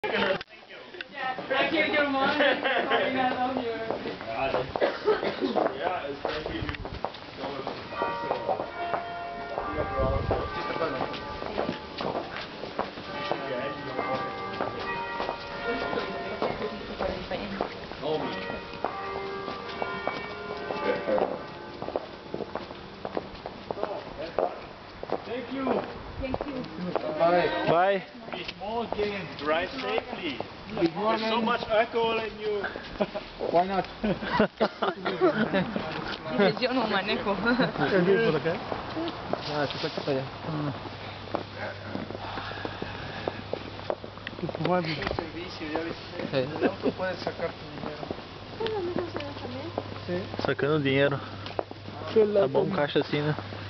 I gave your mom and I love you. Ja, es kann ich Thank you. Thank you. Bye. Bye. Be small again. Drive safely. There's so much alcohol in you. Why not? Yo no manejo. ¿Es por acá? Ah, se saca para allá. El auto puede sacar tu dinero. Sacando dinheiro. Tá bom caixa assim, né?